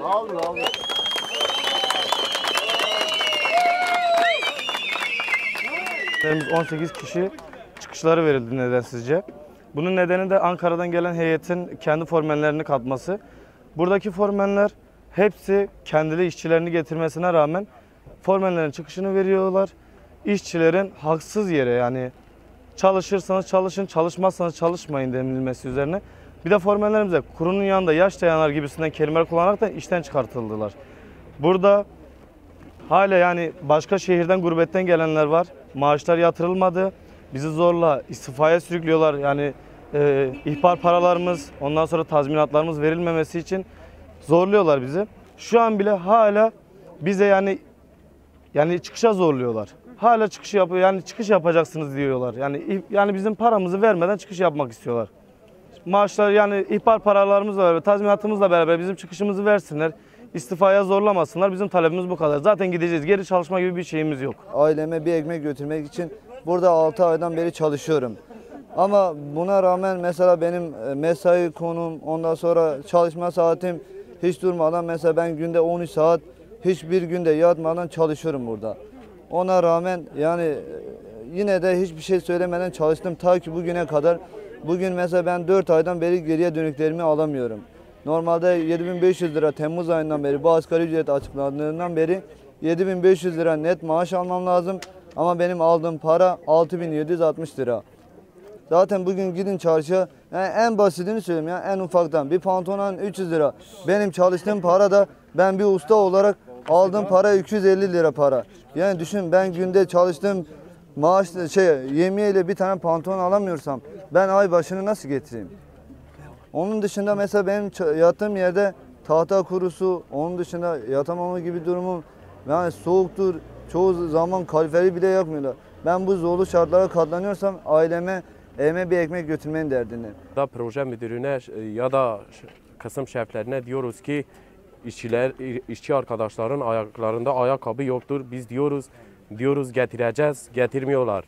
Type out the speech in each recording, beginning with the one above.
18 kişi çıkışları verildi nedensizce. Bunun nedeni de Ankara'dan gelen heyetin kendi formenlerini katması. Buradaki formenler hepsi kendili işçilerini getirmesine rağmen formenlerin çıkışını veriyorlar. İşçilerin haksız yere, yani çalışırsanız çalışın, çalışmazsanız çalışmayın denilmesi üzerine. Bir de formenlerimize kurunun yanında yaş dayanar gibisinden kelimeler kullanarak da işten çıkartıldılar. Burada hala yani başka şehirden, gurbetten gelenler var. Maaşlar yatırılmadı. Bizi zorla istifaya sürüklüyorlar. Yani ihbar paralarımız, ondan sonra tazminatlarımız verilmemesi için zorluyorlar bizi. Şu an bile hala bize yani çıkışa zorluyorlar. Hala çıkış yapıyor. Yani çıkış yapacaksınız diyorlar. Yani bizim paramızı vermeden çıkış yapmak istiyorlar. Maaşlar, yani ihbar paralarımızla beraber, tazminatımızla beraber bizim çıkışımızı versinler. İstifaya zorlamasınlar. Bizim talebimiz bu kadar. Zaten gideceğiz. Geri çalışma gibi bir şeyimiz yok. Aileme bir ekmek götürmek için burada 6 aydan beri çalışıyorum. Ama buna rağmen mesela benim mesai konum, ondan sonra çalışma saatim hiç durmadan, mesela ben günde 13 saat hiçbir günde yatmadan çalışıyorum burada. Ona rağmen yani yine de hiçbir şey söylemeden çalıştım ta ki bugüne kadar. Bugün mesela ben 4 aydan beri geriye dönüklerimi alamıyorum. Normalde 7.500 lira Temmuz ayından beri, bu asgari ücret açıklandığından beri 7.500 lira net maaş almam lazım. Ama benim aldığım para 6.760 lira. Zaten bugün gidin çarşıya, yani en basitini söyleyeyim ya, en ufaktan bir pantolon 300 lira. Benim çalıştığım para da, ben bir usta olarak aldığım para 250 lira para. Yani düşün, ben günde çalıştığım maaş yemeğiyle bir tane pantolon alamıyorsam ben ay başını nasıl getireyim? Onun dışında mesela benim yattığım yerde tahta kurusu, onun dışında yatamama gibi durumum, yani soğuktur, çoğu zaman kaloriferi bile yakmıyorlar. Ben bu zorlu şartlara katlanıyorsam aileme, evime bir ekmek götürmenin derdini. Proje müdürüne ya da kısım şeflerine diyoruz ki işçi arkadaşların ayaklarında ayakkabı yoktur. Biz diyoruz getireceğiz, getirmiyorlar.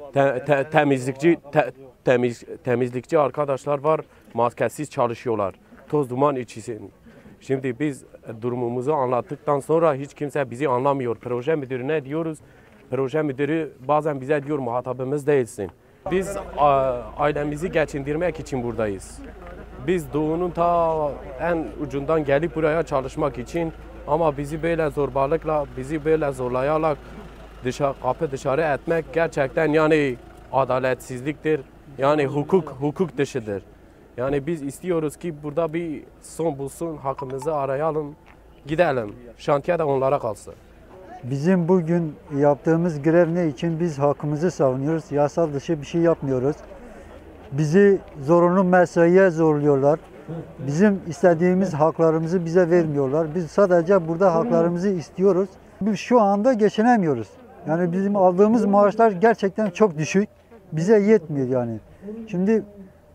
Temizlikçi arkadaşlar var, maskesiz çalışıyorlar. Toz duman içisin. Şimdi biz durumumuzu anlattıktan sonra hiç kimse bizi anlamıyor. Proje müdürüne diyoruz. Proje müdürü bazen bize diyor muhatabımız değilsin. Biz ailemizi geçindirmek için buradayız. Biz doğunun ta en ucundan gelip buraya çalışmak için, ama bizi böyle zorbalıkla, bizi böyle zorlayarak kapı dışarı etmek gerçekten yani adaletsizliktir. Yani hukuk dışıdır. Yani biz istiyoruz ki burada bir son bulsun, hakkımızı arayalım, gidelim. Şantiye de onlara kalsın. Bizim bugün yaptığımız grev ne için? Biz hakkımızı savunuyoruz. Yasal dışı bir şey yapmıyoruz. Bizi zorunlu mesaiye zorluyorlar. Bizim istediğimiz haklarımızı bize vermiyorlar. Biz sadece burada haklarımızı istiyoruz. Biz şu anda geçinemiyoruz. Yani bizim aldığımız maaşlar gerçekten çok düşük. Bize yetmiyor yani. Şimdi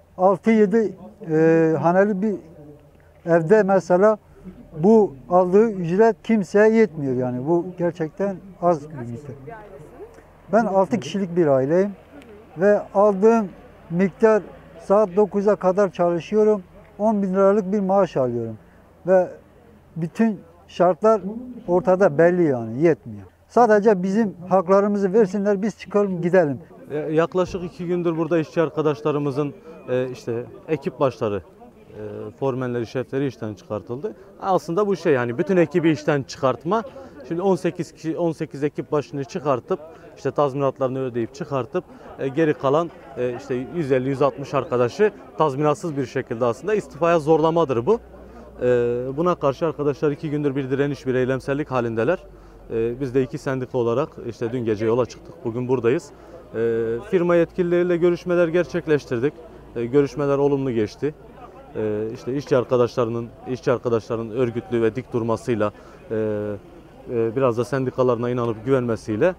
6-7 haneli bir evde mesela bu aldığı ücret kimseye yetmiyor yani. Bu gerçekten az bir miktar. Ben 6 kişilik bir aileyim ve aldığım miktar, saat 9'a kadar çalışıyorum. 10.000 liralık bir maaş alıyorum. Ve bütün şartlar ortada, belli yani, yetmiyor. Sadece bizim haklarımızı versinler, biz çıkalım gidelim. Yaklaşık 2 gündür burada işçi arkadaşlarımızın işte ekip başları, formenleri, şefleri işten çıkartıldı. Aslında bu şey, yani bütün ekibi işten çıkartma. Şimdi 18 ekip başını çıkartıp işte tazminatlarını ödeyip çıkartıp geri kalan işte 150-160 arkadaşı tazminatsız bir şekilde aslında istifaya zorlamadır bu. Buna karşı arkadaşlar 2 gündür bir direniş, bir eylemsellik halindeler. Biz de 2 sendika olarak işte dün gece yola çıktık. Bugün buradayız. Firma yetkilileriyle görüşmeler gerçekleştirdik. Görüşmeler olumlu geçti. İşte işçi arkadaşlarının örgütlü ve dik durmasıyla, biraz da sendikalarına inanıp güvenmesiyle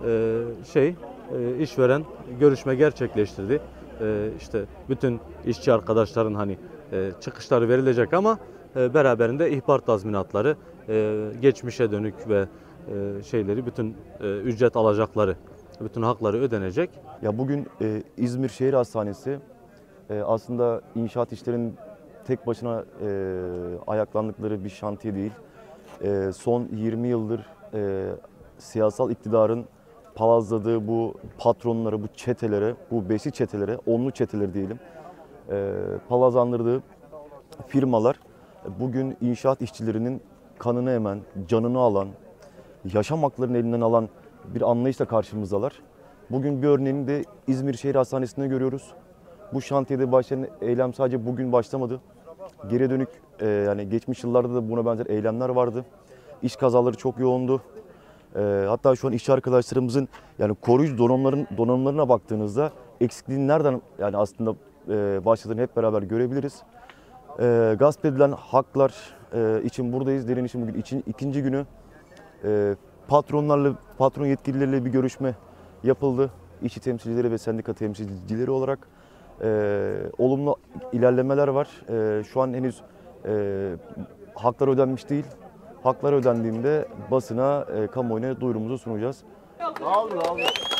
işveren görüşme gerçekleştirdi. İşte bütün işçi arkadaşların hani çıkışları verilecek ama beraberinde ihbar tazminatları, geçmişe dönük ve bütün ücret alacakları, bütün hakları ödenecek. Ya bugün İzmir Şehir Hastanesi aslında inşaat işlerinin tek başına ayaklandıkları bir şantiye değil. Son 20 yıldır siyasal iktidarın palazladığı bu patronlara, bu çetelere, bu beşli çetelere, onlu çeteleri diyelim, palazlandırdığı firmalar bugün inşaat işçilerinin kanını emen, canını alan, yaşam haklarını elinden alan bir anlayışla karşımızdalar. Bugün bir örneğini de İzmir Şehir Hastanesi'nde görüyoruz. Bu şantiyede başlayan eylem sadece bugün başlamadı. Geriye dönük yani geçmiş yıllarda da buna benzer eylemler vardı. İş kazaları çok yoğundu. Hatta şu an işçi arkadaşlarımızın yani koruyucu donanımlarına baktığınızda eksikliğin nereden yani aslında başladığını hep beraber görebiliriz. Gasp edilen haklar için buradayız. Direnişin bugün ikinci günü. Patron yetkilileriyle bir görüşme yapıldı. İşçi temsilcileri ve sendika temsilcileri olarak olumlu ilerlemeler var. Şu an henüz haklar ödenmiş değil. Haklar ödendiğinde basına, kamuoyuna duyurumuzu sunacağız.